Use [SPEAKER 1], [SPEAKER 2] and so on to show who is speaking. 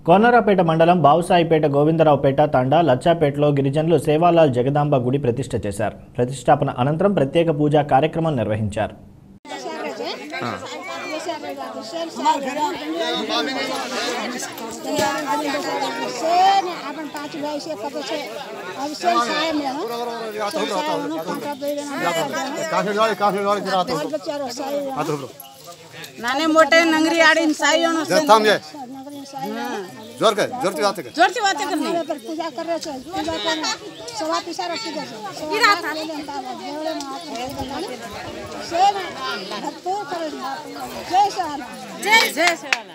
[SPEAKER 1] కోనరాపేట మండలం బావుసాయిపేట గోవిందరావుపేట తండా లచ్చాపేటలో గిరిజనులు సేవాలాల్ జగదాంబ గుడి ప్రతిష్ఠ చేశారు. ప్రతిష్టాపన అనంతరం ప్రత్యేక పూజా కార్యక్రమం నిర్వహించారు.
[SPEAKER 2] नाने मोटे नंगरी आड़ी साई होना
[SPEAKER 3] थाम जाए जोर के जोर से बात
[SPEAKER 2] करनी
[SPEAKER 4] पर पूजा कर रहे हैं पूजा कर सवा पिसा रखी है गिरा था से भरपूर कर जय श्री राम
[SPEAKER 2] जय श्री राम।